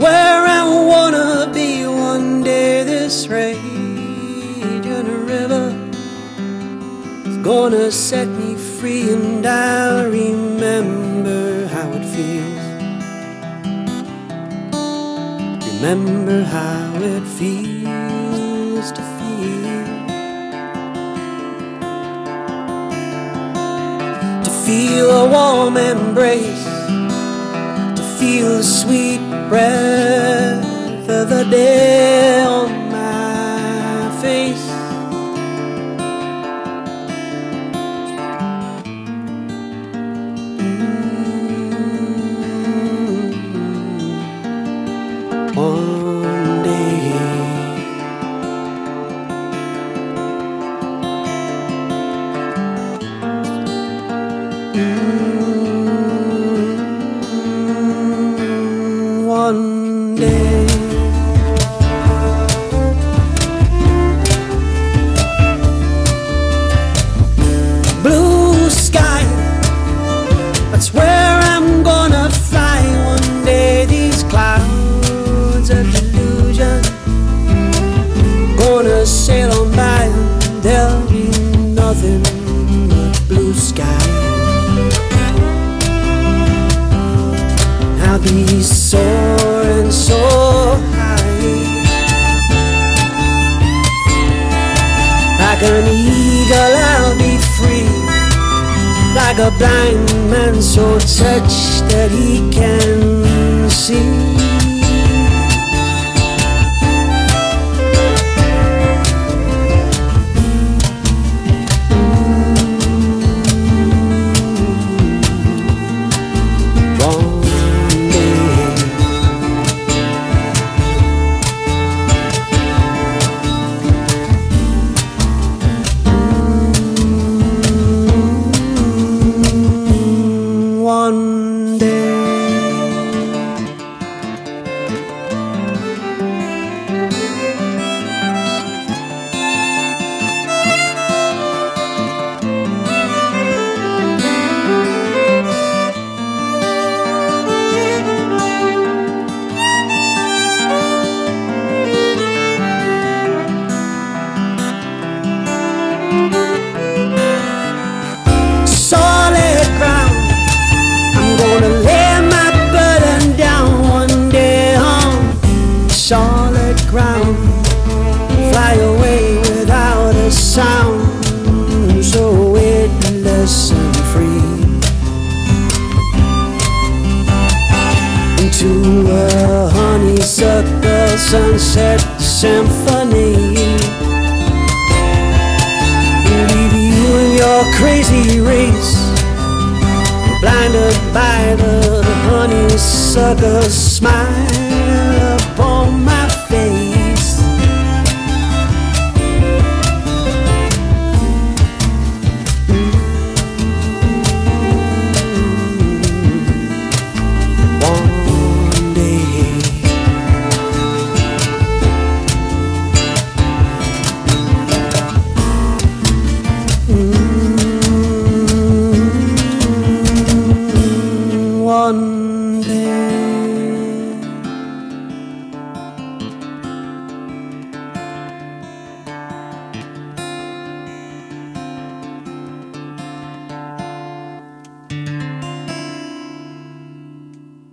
where I wanna be one day. This raging river is gonna set me free, and I'll remember how it feels. Remember how it feels to feel. To feel a warm embrace, to feel the sweet breath of the day on my face. One day, one day. Blue sky, that's where I'm gonna fly one day. These clouds of illusion gonna sail on by, and there'll be nothing but blue sky. I'll be soaring so high, like an eagle I'll be free, like a blind man so touched that he can see. One day. Solid ground, I'm gonna lay my burden down one day on solid ground. Fly away without a sound, so weightless and free, into a honeysuckle sunset symphony. Leave you in your crazy race, blinded by the honeysuckle smile.